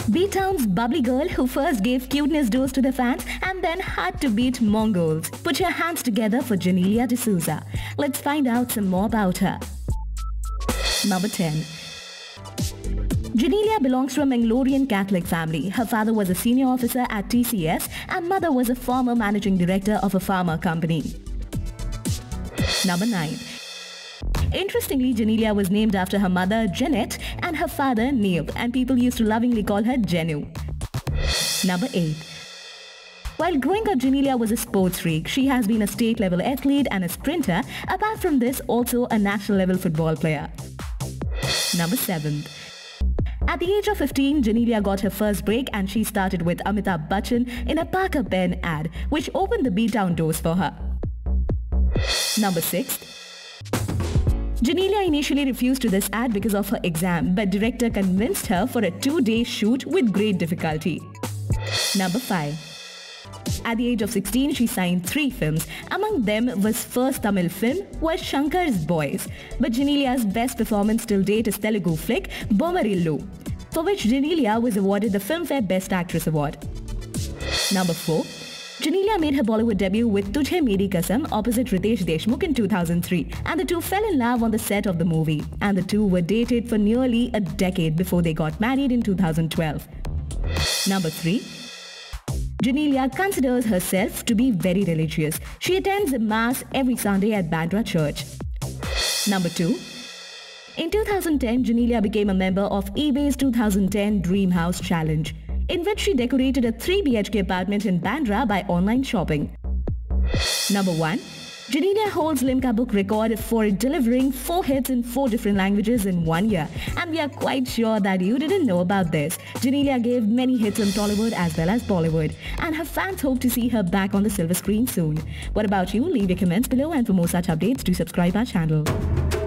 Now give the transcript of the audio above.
B-Town's bubbly girl who first gave cuteness dose to the fans and then had to beat Mongols. Put your hands together for Janelia D'Souza. Let's find out some more about her. Number 10. Janelia belongs to a Mangalorean Catholic family. Her father was a senior officer at TCS and mother was a former managing director of a pharma company. Number 9. Interestingly, Janelia was named after her mother, Jeanette, and her father, Neil, and people used to lovingly call her Jenu. Number 8. While growing up, Janelia was a sports freak. She has been a state-level athlete and a sprinter, apart from this, also a national-level football player. Number 7. At the age of 15, Janelia got her first break and she started with Amitabh Bachchan in a Parker Pen ad, which opened the B-Town doors for her. Number 6. Janelia initially refused to this ad because of her exam, but director convinced her for a 2-day shoot with great difficulty. Number 5. At the age of 16, she signed 3 films. Among them was first Tamil film was Shankar's Boys. But Janelia's best performance till date is Telugu flick Bomarillu, for which Janelia was awarded the Filmfare Best Actress Award. Number 4. Janelia made her Bollywood debut with Tujhe Meri Kasam opposite Ritesh Deshmukh in 2003, and the two fell in love on the set of the movie, and the two were dated for nearly a decade before they got married in 2012. Number 3. Janelia considers herself to be very religious. She attends Mass every Sunday at Bandra Church. Number 2. In 2010, Janelia became a member of eBay's 2010 Dream House Challenge, in which she decorated a 3 BHK apartment in Bandra by online shopping. Number 1. Janelia holds Limca Book record for delivering 4 hits in 4 different languages in 1 year. And we are quite sure that you didn't know about this. Janelia gave many hits in Tollywood as well as Bollywood. And her fans hope to see her back on the silver screen soon. What about you? Leave your comments below, and for more such updates, do subscribe our channel.